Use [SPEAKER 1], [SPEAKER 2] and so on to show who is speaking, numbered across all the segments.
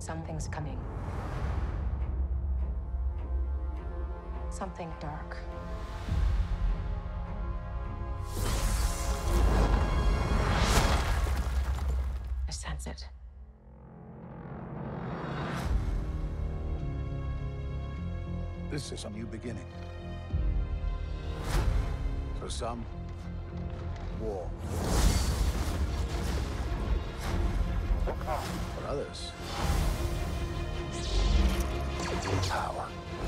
[SPEAKER 1] Something's coming. Something dark. I sense it.
[SPEAKER 2] This is a new beginning. For some, war. For others, power.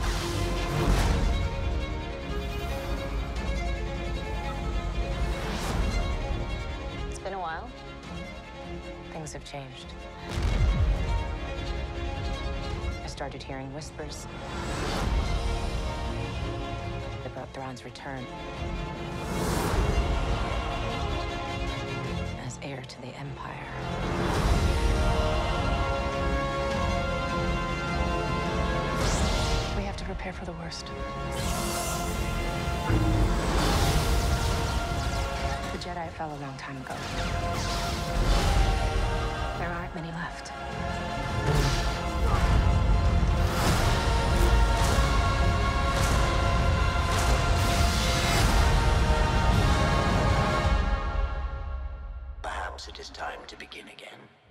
[SPEAKER 1] It's been a while. Things have changed. I started hearing whispers about Thrawn's return as heir to the Empire. We have to prepare for the worst. The Jedi fell a long time ago. There aren't many left.
[SPEAKER 3] Perhaps it is time to begin again.